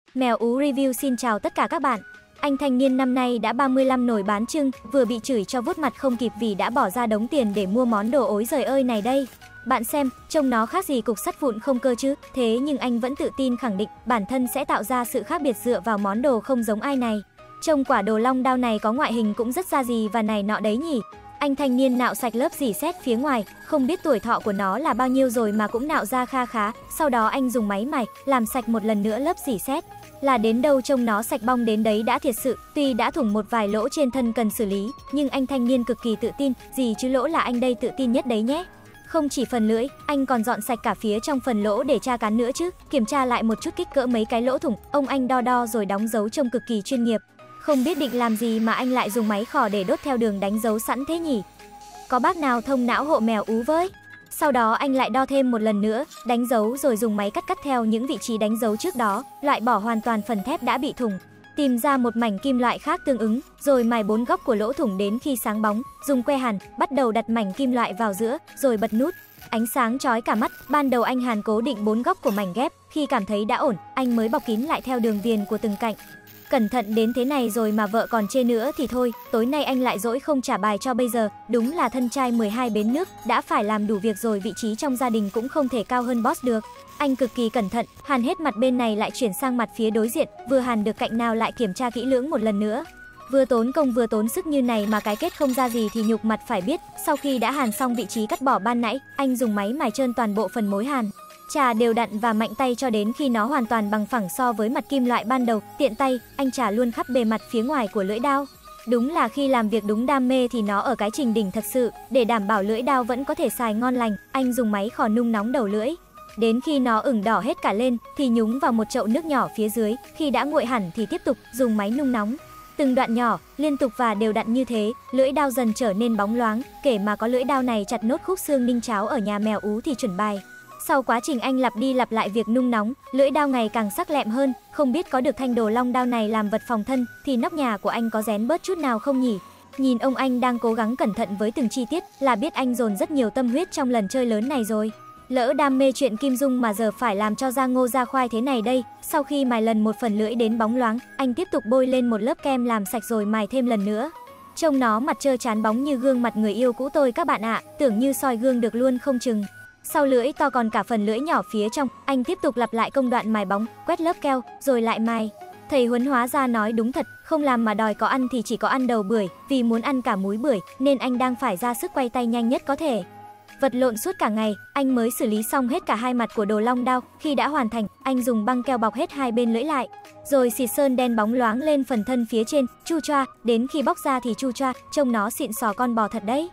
Mèo Ú Review xin chào tất cả các bạn. Anh thanh niên năm nay đã 35 nổi bán chưng, vừa bị chửi cho vuốt mặt không kịp vì đã bỏ ra đống tiền để mua món đồ ối giời ơi này đây. Bạn xem, trông nó khác gì cục sắt vụn không cơ chứ, thế nhưng anh vẫn tự tin khẳng định bản thân sẽ tạo ra sự khác biệt dựa vào món đồ không giống ai này. Trông quả đồ long đao này có ngoại hình cũng rất ra gì và này nọ đấy nhỉ. Anh thanh niên nạo sạch lớp rỉ sét phía ngoài, không biết tuổi thọ của nó là bao nhiêu rồi mà cũng nạo ra kha khá, sau đó anh dùng máy mài, làm sạch một lần nữa lớp rỉ sét. Là đến đâu trông nó sạch bong đến đấy đã thiệt sự, tuy đã thủng một vài lỗ trên thân cần xử lý, nhưng anh thanh niên cực kỳ tự tin, gì chứ lỗ là anh đây tự tin nhất đấy nhé. Không chỉ phần lưỡi, anh còn dọn sạch cả phía trong phần lỗ để tra cán nữa chứ, kiểm tra lại một chút kích cỡ mấy cái lỗ thủng, ông anh đo đo rồi đóng dấu trông cực kỳ chuyên nghiệp. Không biết định làm gì mà anh lại dùng máy khỏ để đốt theo đường đánh dấu sẵn thế nhỉ? Có bác nào thông não hộ mèo Ú với? Sau đó anh lại đo thêm một lần nữa, đánh dấu rồi dùng máy cắt theo những vị trí đánh dấu trước đó, loại bỏ hoàn toàn phần thép đã bị thủng. Tìm ra một mảnh kim loại khác tương ứng, rồi mài 4 góc của lỗ thủng đến khi sáng bóng, dùng que hàn, bắt đầu đặt mảnh kim loại vào giữa, rồi bật nút. Ánh sáng chói cả mắt, ban đầu anh hàn cố định 4 góc của mảnh ghép, khi cảm thấy đã ổn, anh mới bọc kín lại theo đường viền của từng cạnh. Cẩn thận đến thế này rồi mà vợ còn chê nữa thì thôi, tối nay anh lại dỗi không trả bài cho bây giờ, đúng là thân trai 12 bến nước, đã phải làm đủ việc rồi vị trí trong gia đình cũng không thể cao hơn boss được. Anh cực kỳ cẩn thận, hàn hết mặt bên này lại chuyển sang mặt phía đối diện, vừa hàn được cạnh nào lại kiểm tra kỹ lưỡng một lần nữa. Vừa tốn công vừa tốn sức như này mà cái kết không ra gì thì nhục mặt phải biết. Sau khi đã hàn xong vị trí cắt bỏ ban nãy, anh dùng máy mài trơn toàn bộ phần mối hàn. Chà đều đặn và mạnh tay cho đến khi nó hoàn toàn bằng phẳng so với mặt kim loại ban đầu, tiện tay, anh chà luôn khắp bề mặt phía ngoài của lưỡi dao. Đúng là khi làm việc đúng đam mê thì nó ở cái trình đỉnh thật sự, để đảm bảo lưỡi dao vẫn có thể xài ngon lành, anh dùng máy khò nung nóng đầu lưỡi. Đến khi nó ửng đỏ hết cả lên thì nhúng vào một chậu nước nhỏ phía dưới, khi đã nguội hẳn thì tiếp tục dùng máy nung nóng. Từng đoạn nhỏ, liên tục và đều đặn như thế, lưỡi dao dần trở nên bóng loáng, kể mà có lưỡi dao này chặt nốt khúc xương ninh cháo ở nhà mèo Ú thì chuẩn bài. Sau quá trình anh lặp đi lặp lại việc nung nóng, lưỡi dao ngày càng sắc lẹm hơn, không biết có được thanh đồ long đao này làm vật phòng thân thì nóc nhà của anh có rén bớt chút nào không nhỉ? Nhìn ông anh đang cố gắng cẩn thận với từng chi tiết là biết anh dồn rất nhiều tâm huyết trong lần chơi lớn này rồi. Lỡ đam mê chuyện kim dung mà giờ phải làm cho ra ngô ra khoai thế này đây. Sau khi mài lần một phần lưỡi đến bóng loáng, anh tiếp tục bôi lên một lớp kem làm sạch rồi mài thêm lần nữa. Trông nó mặt trơ trán bóng như gương mặt người yêu cũ tôi các bạn ạ, tưởng như soi gương được luôn không chừng. Sau lưỡi to còn cả phần lưỡi nhỏ phía trong, anh tiếp tục lặp lại công đoạn mài bóng, quét lớp keo, rồi lại mài. Thầy huấn hóa ra nói đúng thật, không làm mà đòi có ăn thì chỉ có ăn đầu bưởi, vì muốn ăn cả múi bưởi nên anh đang phải ra sức quay tay nhanh nhất có thể. Vật lộn suốt cả ngày, anh mới xử lý xong hết cả hai mặt của đồ long đao. Khi đã hoàn thành, anh dùng băng keo bọc hết hai bên lưỡi lại, rồi xịt sơn đen bóng loáng lên phần thân phía trên, chu choa, đến khi bóc ra thì chu choa, trông nó xịn sò con bò thật đấy.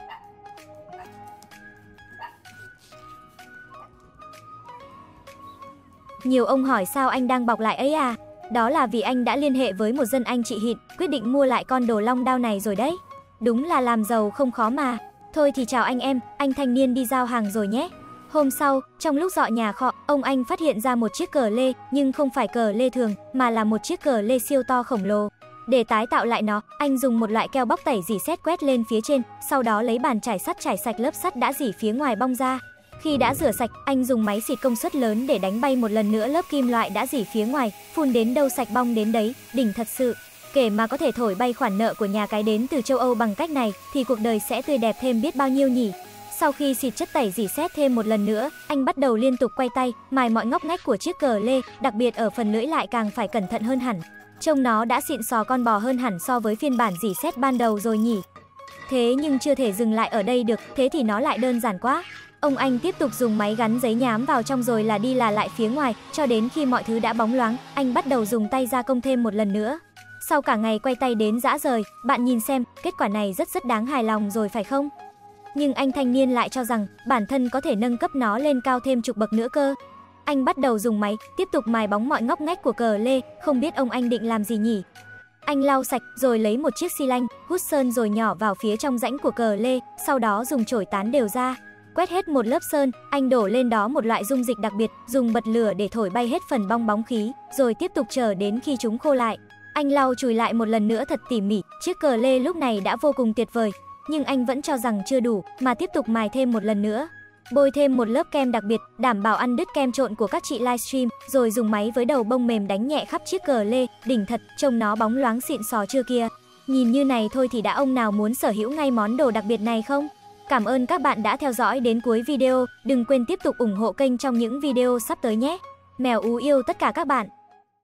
Nhiều ông hỏi sao anh đang bọc lại ấy à? Đó là vì anh đã liên hệ với một dân anh chị Hịn, quyết định mua lại con đồ long đao này rồi đấy. Đúng là làm giàu không khó mà. Thôi thì chào anh em, anh thanh niên đi giao hàng rồi nhé. Hôm sau, trong lúc dọn nhà kho, ông anh phát hiện ra một chiếc cờ lê, nhưng không phải cờ lê thường, mà là một chiếc cờ lê siêu to khổng lồ. Để tái tạo lại nó, anh dùng một loại keo bóc tẩy rỉ sét quét lên phía trên, sau đó lấy bàn chải sắt chải sạch lớp sắt đã rỉ phía ngoài bong ra. Khi đã rửa sạch, anh dùng máy xịt công suất lớn để đánh bay một lần nữa lớp kim loại đã rỉ phía ngoài, phun đến đâu sạch bong đến đấy, đỉnh thật sự. Kể mà có thể thổi bay khoản nợ của nhà cái đến từ châu Âu bằng cách này thì cuộc đời sẽ tươi đẹp thêm biết bao nhiêu nhỉ. Sau khi xịt chất tẩy rỉ sét thêm một lần nữa, anh bắt đầu liên tục quay tay, mài mọi ngóc ngách của chiếc cờ lê, đặc biệt ở phần lưỡi lại càng phải cẩn thận hơn hẳn. Trông nó đã xịn sò con bò hơn hẳn so với phiên bản rỉ sét ban đầu rồi nhỉ. Thế nhưng chưa thể dừng lại ở đây được, thế thì nó lại đơn giản quá. Ông anh tiếp tục dùng máy gắn giấy nhám vào trong rồi là đi là lại phía ngoài, cho đến khi mọi thứ đã bóng loáng, anh bắt đầu dùng tay gia công thêm một lần nữa. Sau cả ngày quay tay đến rã rời, bạn nhìn xem, kết quả này rất đáng hài lòng rồi phải không? Nhưng anh thanh niên lại cho rằng bản thân có thể nâng cấp nó lên cao thêm chục bậc nữa cơ. Anh bắt đầu dùng máy, tiếp tục mài bóng mọi ngóc ngách của cờ lê, không biết ông anh định làm gì nhỉ? Anh lau sạch, rồi lấy một chiếc xi lanh, hút sơn rồi nhỏ vào phía trong rãnh của cờ lê, sau đó dùng chổi tán đều ra. Quét hết một lớp sơn, anh đổ lên đó một loại dung dịch đặc biệt, dùng bật lửa để thổi bay hết phần bong bóng khí, rồi tiếp tục chờ đến khi chúng khô lại. Anh lau chùi lại một lần nữa thật tỉ mỉ, chiếc cờ lê lúc này đã vô cùng tuyệt vời. Nhưng anh vẫn cho rằng chưa đủ, mà tiếp tục mài thêm một lần nữa. Bôi thêm một lớp kem đặc biệt, đảm bảo ăn đứt kem trộn của các chị livestream, rồi dùng máy với đầu bông mềm đánh nhẹ khắp chiếc cờ lê, đỉnh thật, trông nó bóng loáng xịn sò chưa kia. Nhìn như này thôi thì đã ông nào muốn sở hữu ngay món đồ đặc biệt này không? Cảm ơn các bạn đã theo dõi đến cuối video, đừng quên tiếp tục ủng hộ kênh trong những video sắp tới nhé. Mèo Ú yêu tất cả các bạn.